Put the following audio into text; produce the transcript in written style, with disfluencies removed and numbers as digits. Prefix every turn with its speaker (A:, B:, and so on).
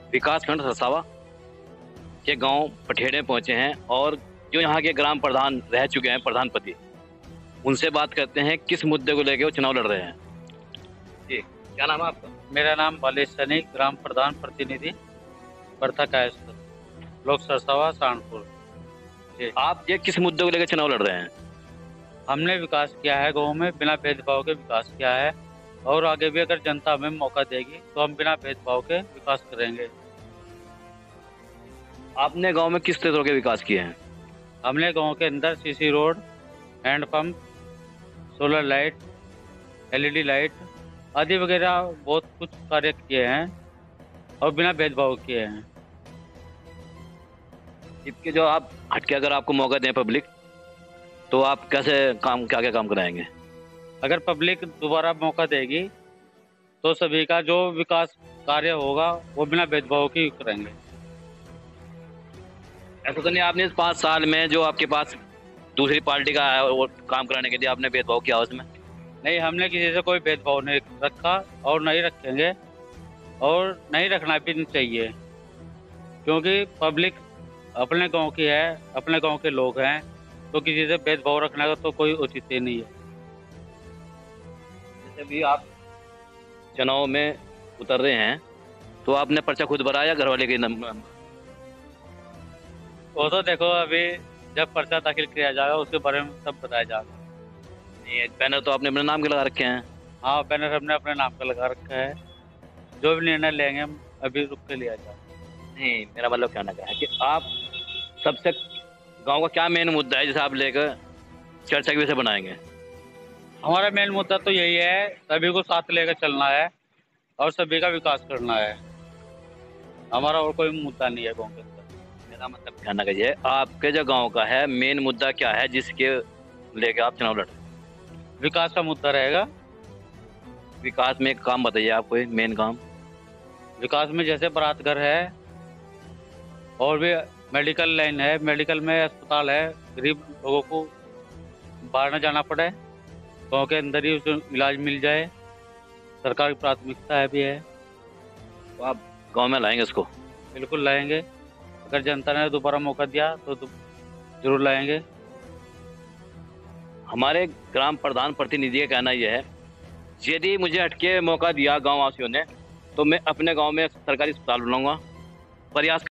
A: विकासखंड सरसावा के गांव पठेड़े पहुंचे हैं और जो यहाँ के ग्राम प्रधान रह चुके हैं, प्रधानपति, उनसे बात करते हैं किस मुद्दे को लेकर वो चुनाव लड़ रहे हैं। जी, क्या नाम है आपका?
B: मेरा नाम बालेश सैनी, ग्राम प्रधान प्रतिनिधि बर्था कायस्थ, ब्लॉक सरसावा सहारनपुर। जी,
A: आप ये किस मुद्दे को लेकर चुनाव लड़ रहे हैं?
B: हमने विकास किया है गांव में, बिना भेदभाव के विकास किया है और आगे भी अगर जनता हमें मौका देगी तो हम बिना भेदभाव के विकास करेंगे।
A: आपने गांव में किस तरह के विकास किए हैं?
B: हमने गांव के अंदर CC road, handpump, solar light, LED light आदि वगैरह बहुत कुछ कार्य किए हैं और बिना भेदभाव किए हैं।
A: इसके जो आप हटके अगर आपको मौका दें पब्लिक, तो आप कैसे काम, क्या क्या काम कराएंगे?
B: अगर पब्लिक दोबारा मौका देगी तो सभी का जो विकास कार्य होगा वो बिना भेदभाव के ही करेंगे।
A: ऐसा तो नहीं आपने इस 5 साल में जो आपके पास दूसरी पार्टी का है वो काम कराने के लिए आपने भेदभाव किया उसमें?
B: नहीं, हमने किसी से कोई भेदभाव नहीं रखा और नहीं रखेंगे और नहीं रखना भी नहीं चाहिए, क्योंकि पब्लिक अपने गांव की है, अपने गांव के लोग हैं, तो किसी से भेदभाव रखने का तो कोई उचित ही नहीं है।
A: जैसे भी आप चुनाव में उतर रहे हैं तो आपने पर्चा खुद भरा या घर वाले के
B: वो तो देखो, अभी जब पर्चा दाखिल किया जाएगा उसके बारे में सब बताया जाएगा।
A: बैनर तो आपने अपने नाम के लगा रखे हैं?
B: हाँ, बैनर हमने अपने नाम का लगा रखा है। जो भी निर्णय लेंगे हम अभी रुक के लिया जाए।
A: नहीं, मेरा मतलब कहना क्या है कि आप सबसे गांव का क्या मेन मुद्दा है जिसे आप लेकर चर्चा के विषय बनाएंगे?
B: हमारा मेन मुद्दा तो यही है, सभी को साथ लेकर चलना है और सभी का विकास करना है। हमारा और कोई मुद्दा नहीं है गाँव के अंदर।
A: मेरा मतलब कहना का ये है, आपके जो गांव का है मेन मुद्दा क्या है जिसके लेकर आप चुनाव लड़ रहे हैं?
B: विकास का मुद्दा रहेगा।
A: विकास में एक काम बताइए आप, कोई मेन काम।
B: विकास में जैसे बारात घर है और भी मेडिकल लाइन है, मेडिकल में अस्पताल है, गरीब लोगों को बाहर न जाना पड़े, गाँव के अंदर ही उसे इलाज मिल जाए, सरकार की प्राथमिकता है भी है।
A: तो आप गांव में लाएंगे इसको?
B: बिल्कुल लाएंगे, अगर जनता ने दोबारा मौका दिया तो जरूर लाएंगे।
A: हमारे ग्राम प्रधान प्रतिनिधि का कहना यह है, यदि मुझे हटके मौका दिया गांव वासियों ने तो मैं अपने गांव में सरकारी अस्पताल बनाऊंगा। प्रयास